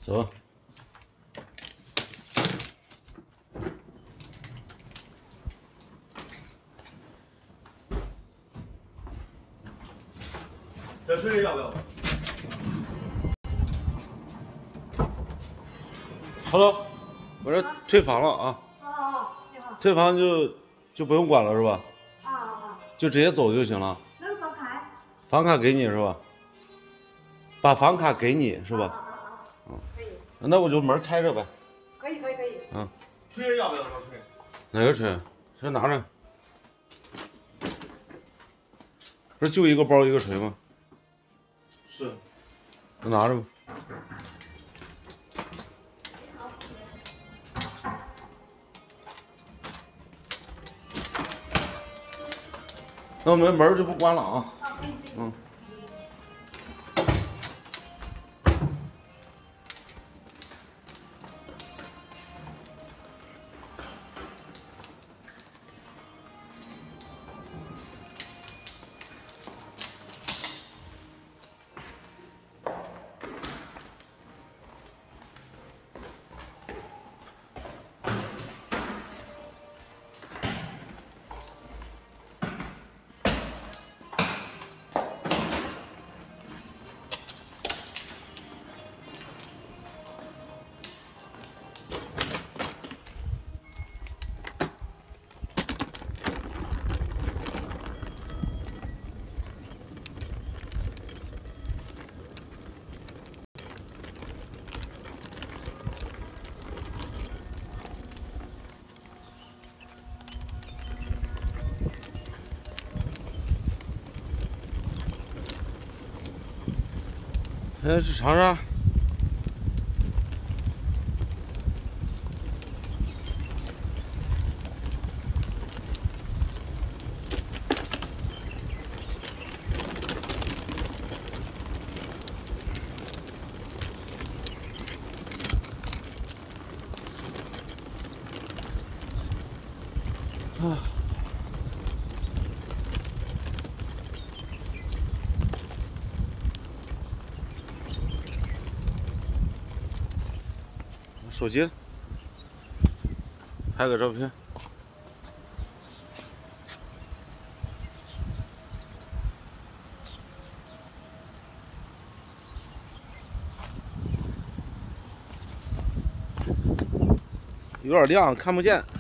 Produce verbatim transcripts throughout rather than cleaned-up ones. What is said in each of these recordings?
走。 这水要不要 ？Hello， 我这退房了啊。 哦，你好。 退房就就不用管了是吧？ 啊啊。 就直接走就行了。 那个房卡？ 房卡给你是吧？把房卡给你是吧？ 啊啊啊。嗯，可以。 那我就门开着呗。 可以可以可以。 嗯。 锤要不要？锤？ 哪个锤？先拿着。不是就一个包一个锤吗？ 是。 那拿着吧。那我们门就不关了啊。嗯。现在是长沙。啊。手机，拍个照片。有点亮，看不见。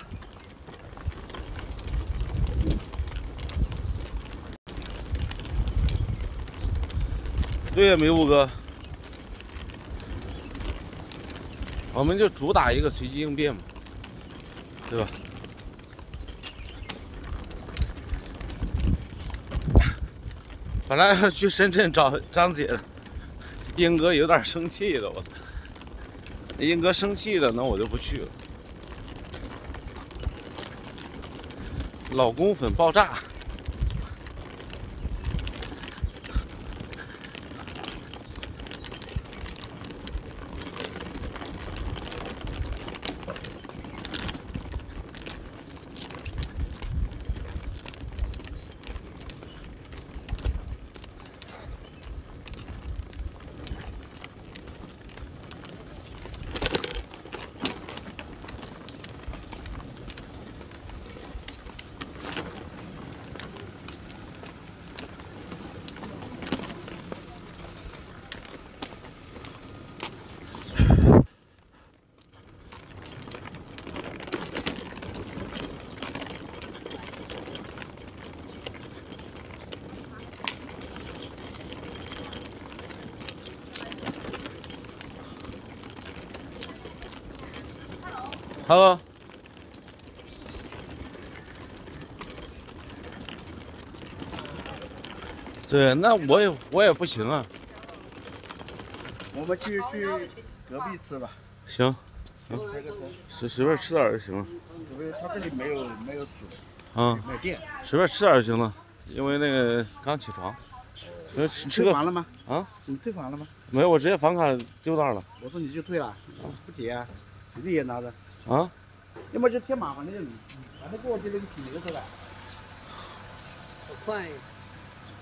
对呀，梅雾哥。我们就主打一个随机应变嘛，对吧？本来要去深圳找张姐的，英哥有点生气的，我操！英哥生气的，那我就不去了。老公粉爆炸。Hello。对，那我也我也不行啊。 我们去去隔壁吃吧。 行，行，随随便吃点就行了。 因为他这里没有没有水， 啊， 没有电， 随便吃点就行了。因为那个刚起床，所以吃吃个完了吗？ 啊？ 你退房了吗？ 没有，我直接房卡丢那儿了。 我说你就退了，不结啊？你也拿着啊？ 要么就添麻烦的，反正过去那个提着出来。 好快，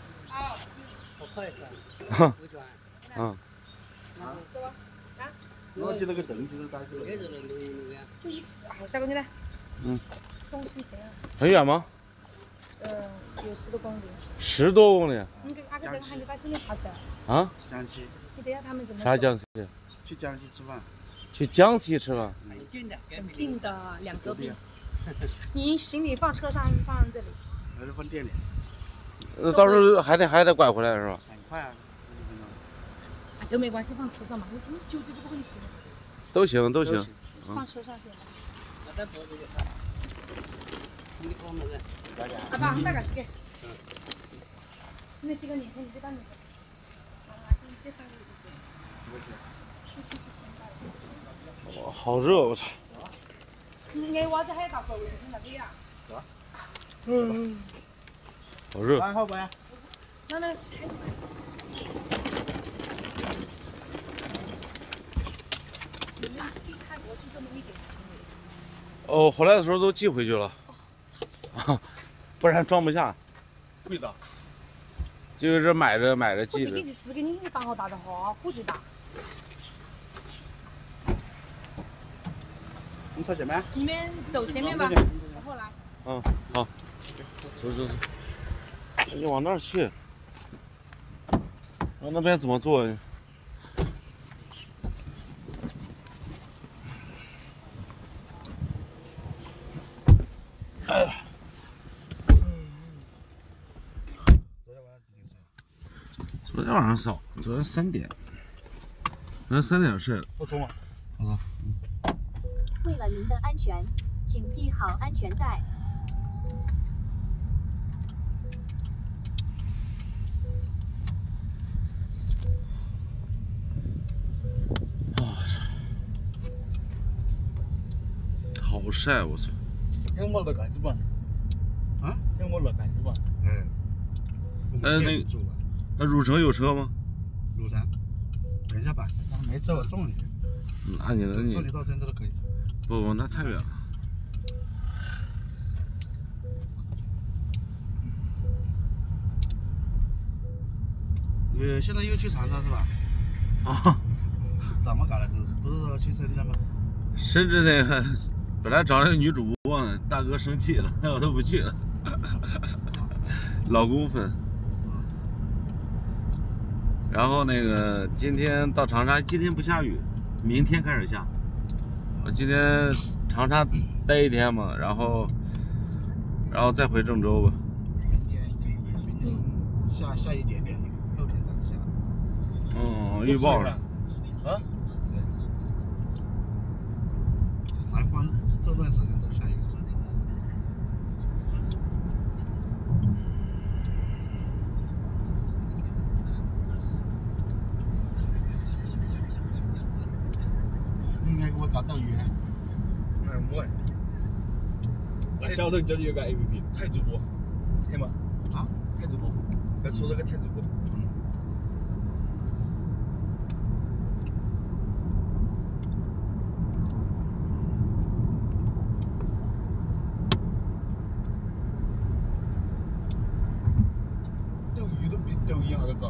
好快噻， 哈， 不转， 嗯， 那个，啊， 我记得个灯就是打起来。 别的人都有那个呀。 就一起。啊，小哥你来。 嗯。 东西这样。 很远吗？ 嗯，有十多公里。 十多公里。 你给阿哥这个喊你把身体查噻。 啊？ 江西。 你等下他们怎么？ 啥江西？ 去江西吃饭。 去江西吃饭。 很近的， 很近的，两隔壁。你行李放车上，放这里。 还是放店里。 呃，到时候还得还得拐回来是吧？ 很快啊，十几分钟。 都没关系，放车上嘛，你怎么就这个问题？ 都行都行。 放车上行。 我在脖子就看。你放那个。 阿爸，你大概几个？嗯。那几个年轻，你就当你。 哦，好热，我操！ 你娃子还要搞狗，听到没有？ 嗯。好热。 还好吧？ 那那是。泰国就这么一点行李。 哦，回来的时候都寄回去了，不然装不下。 贵的。 就是买着买着寄的。 我这个四个你你搬好大的哈，火最大。 你朝前面。 你们走前面吧，往后来。 嗯，好。走走走。你往那儿去。往那边怎么做？哎呀。昨天晚上扫，昨天三点，昨天三点睡的。 不冲啊！ 好的。 为了您的安全，请系好安全带。 啊！好晒，我操！ 跟我那干是吧？啊？跟我那干是吧？嗯。 呃，那那入城有车吗？ 入城，等一下吧，他没车我送你去。 那你能你送你到深圳都可以。 不不，那太远了。 呃，现在又去长沙是吧？ 啊？ 怎么搞的？不是说去深圳吗？ 深圳那个本来找那个女主播呢，大哥生气了，我都不去了。老公分。然后那个今天到长沙，今天不下雨，明天开始下。我今天长沙待一天嘛，然后然后再回郑州吧。 明天明天下下一点点，后天再下。 嗯，预报上。 啊？对。南方这段时间都下雨。應該會搞到魚咧。係唔會。我曉得叫你有個 A P P， 泰主播，係嘛？啊？泰主播，要出那個泰主播。嗯。釣魚都比釣魚還要早。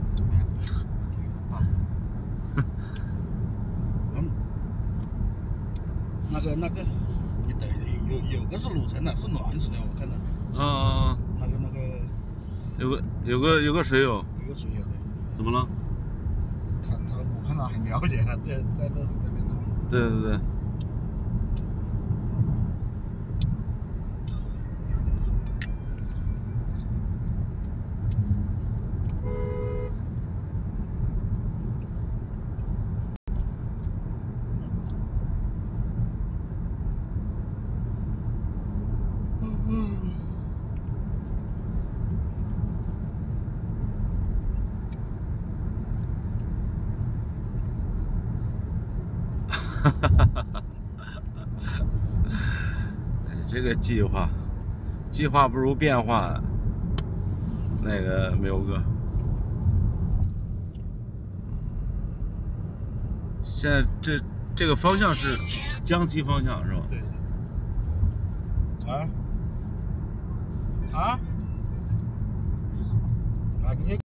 那个那个，对，有有个是卤成的，是暖死的，我看到。 嗯。 那个那个。 有个有个有个水友。 有个水友对。 怎么了？ 他他，我看他很了解了，在在乐水这边的。 对对对。哈哈哈哈哈！这个计划，计划不如变化。那个没有哥，现在这这个方向是江西方向是吧？ 对。啊？啊？啊？你。